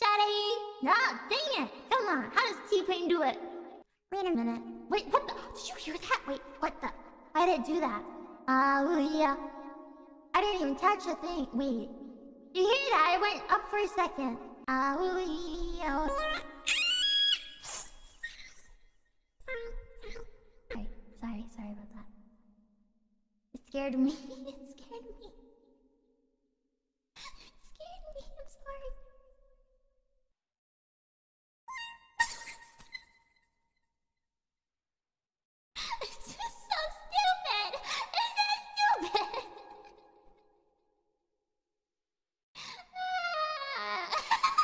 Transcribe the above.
Shady! No, dang it! Come on, how does T-Pain do it? Wait a minute. Wait, what the? Did you hear that? Wait, what the? I didn't do that. Yeah. I didn't even touch a thing. Wait. You hear that? I went up for a second. Yeah. Sorry about that. It scared me. It scared me. It scared me. I'm sorry. It's just so stupid. It's so stupid.